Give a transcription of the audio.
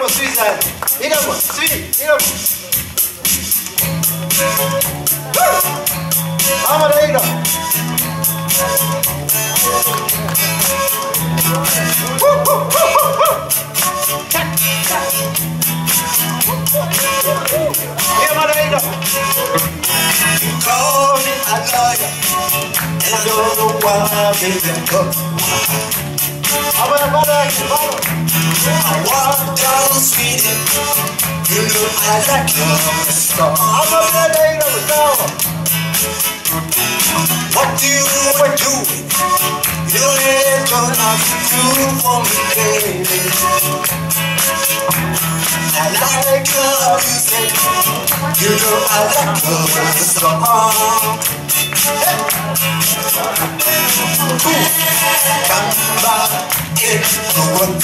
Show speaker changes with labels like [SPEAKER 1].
[SPEAKER 1] 이러면 스윗 해야 돼. 이러면 스윗 이러면 아마라 이러 아마라 이러 Call me, I love you And I don't know why, baby, but I walk down the street and you know I like your song. What do you do? You don't have to not do for me, baby. I like your music. You know I like your song. Come back. Cool,